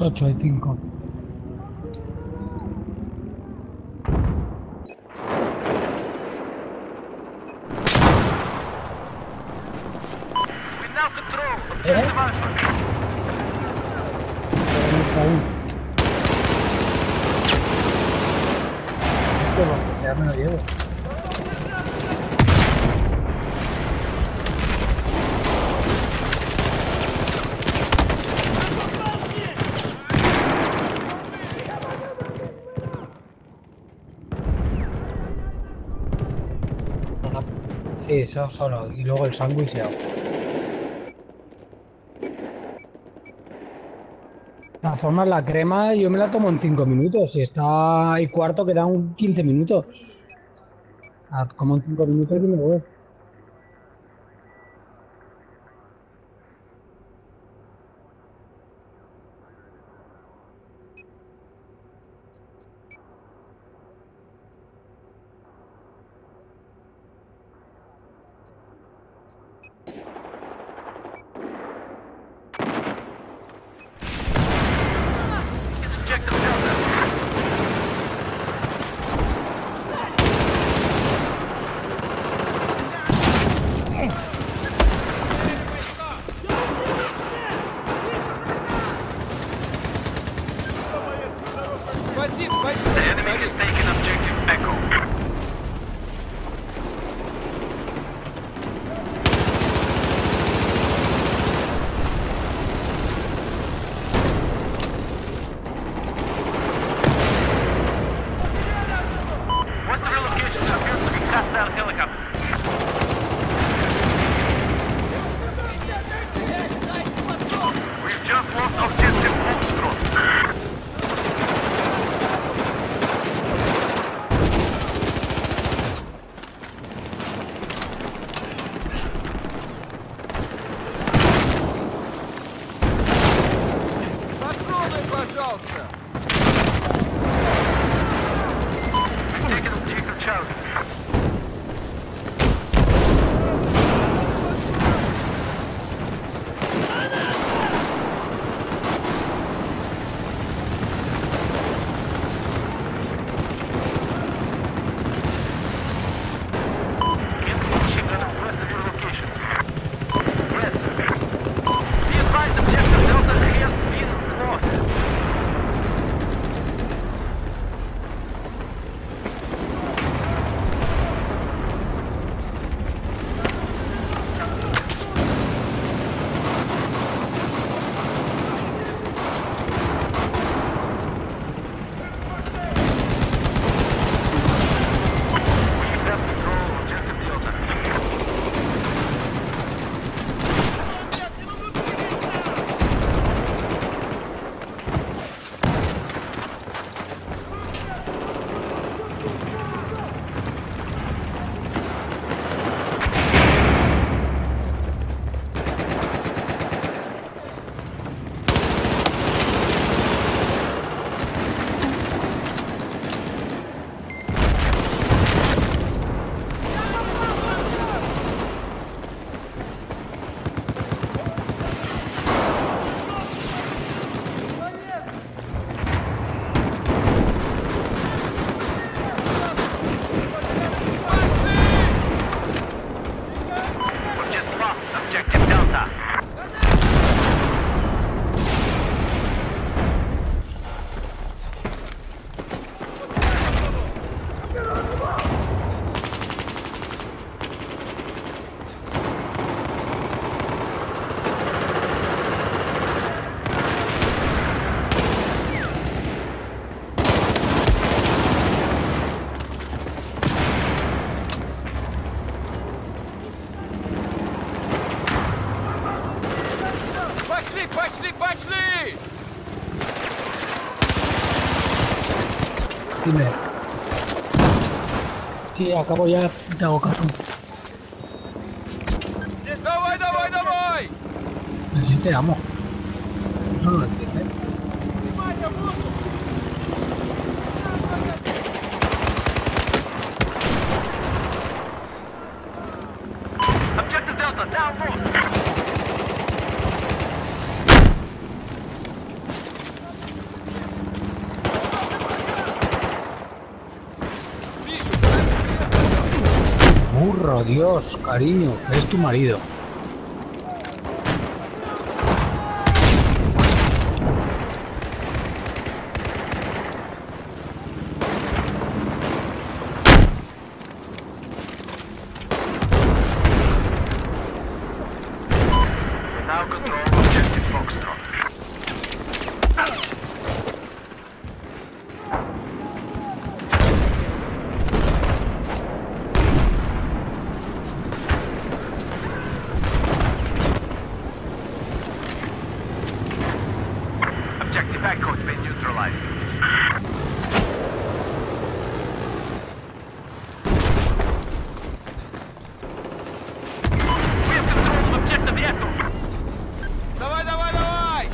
8 y 5. Ya me lo llevo. Sí, eso solo. Y luego el sándwich y agua. De todas formas, la crema yo me la tomo en 5 minutos. Si está y cuarto, quedan 15 minutos. Como en 5 minutos y me voy. The enemy has taken objective Echo. What's the relocation? Appears to be hostile helicopter. We've just lost objective Foxtrot. Пожалуйста! Taking objective Charlie. Objective Delta. Пошли! Dime. Sí, acabo ya, te hago caso. Давай! Así te amo. Eso no lo entiendes. Objective Delta, down north. curro, Dios, cariño, es tu marido. Now control objective Foxtrot. Objective Echo has been neutralized. We have control of objective Echo. Давай, давай, давай!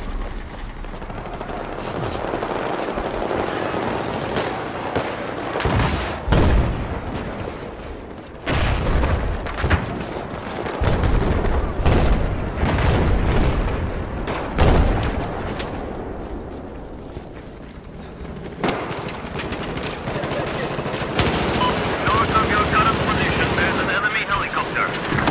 North of your current position, there's an enemy helicopter.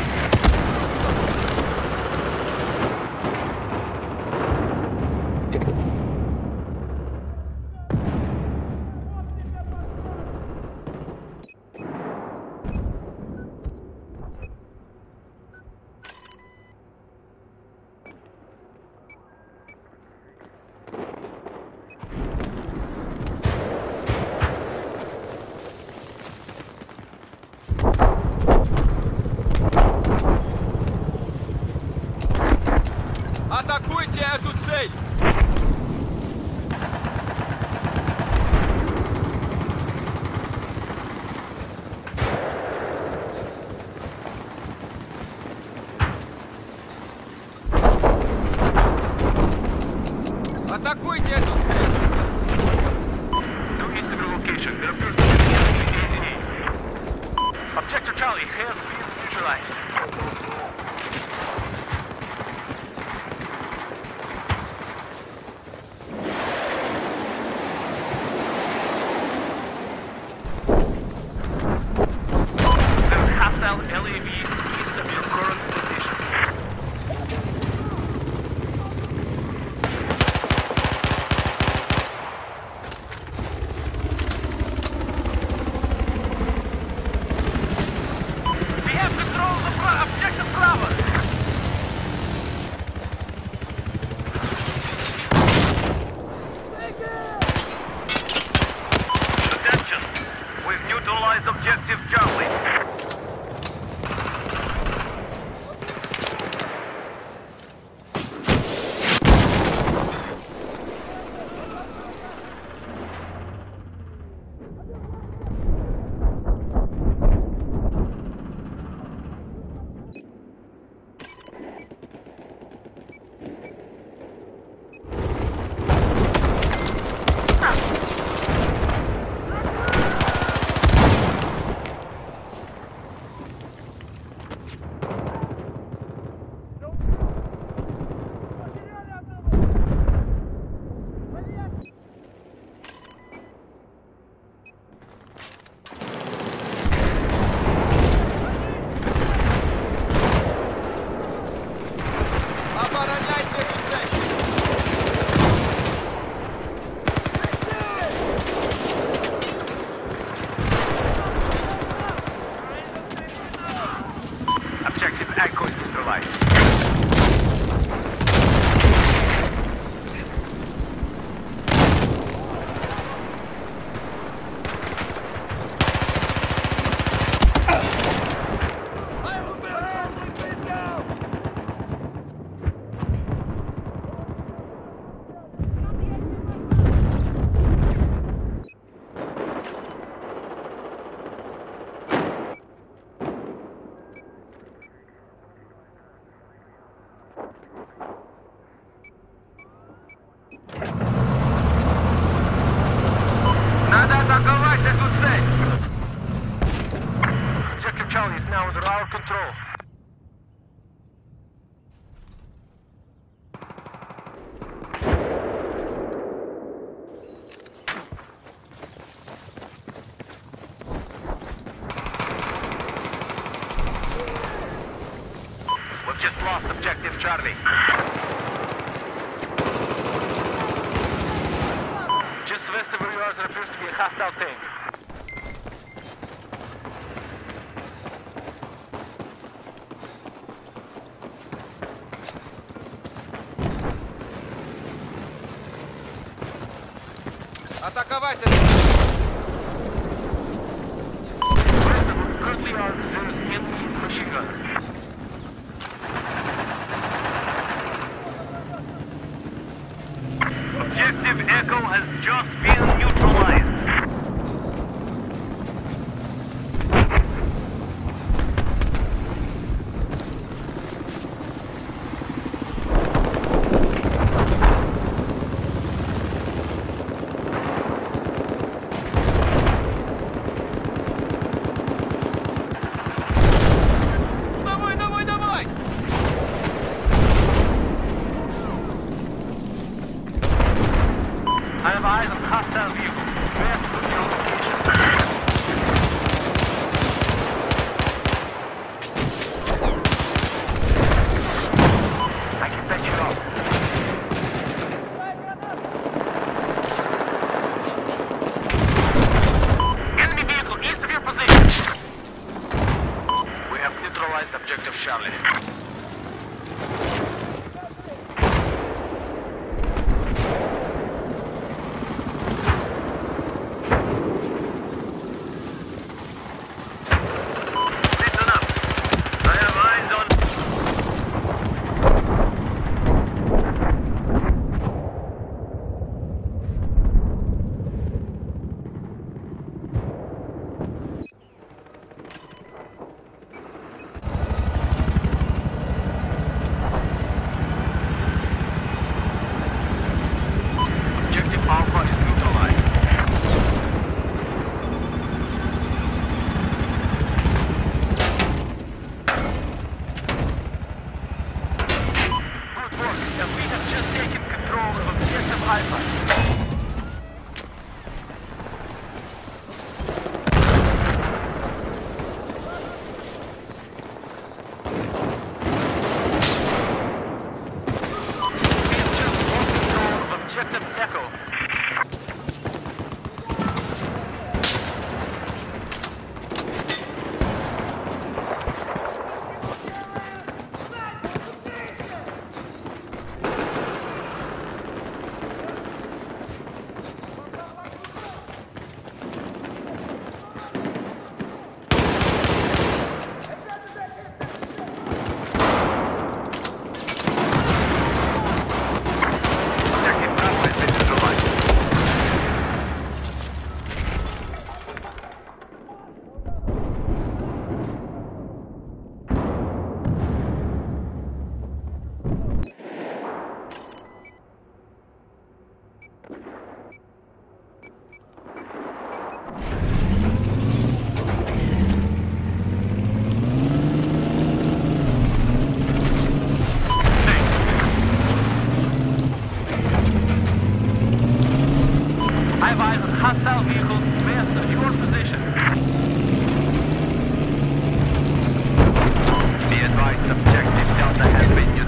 Атакуйте эту цель! Атакуйте эту цель! To east of your location, there appears to be an enemy AAA. Objective Charlie has been neutralized. There's hostile LAV east of your current position. We have control of objective Bravo. Attention! We've neutralized objective Charlie. Обороняйте эту цель! Objective Echo is neutralized. Надо атаковать эту цель! Objective Charlie is now under our control. lost objective Charlie. Just west of where you are, there appears to be a hostile tank. Атаковать! West of where we currently are, there is enemy machine gun. Objective Echo has just been neutralized. Давай, давай, давай! I have eyes on hostile vehicle. West of your location. I can bet you up. Enemy vehicle east of your position. We have neutralized objective Charlie. Listen up. I have eyes on... Objective Alpha is neutralized. Good work, and we have just taken control of Objective Alpha. We have just lost control of Objective Echo. Objective Bravo has been neutralized. I have eyes on hostile vehicles west of your position. Be advised, objective Delta has been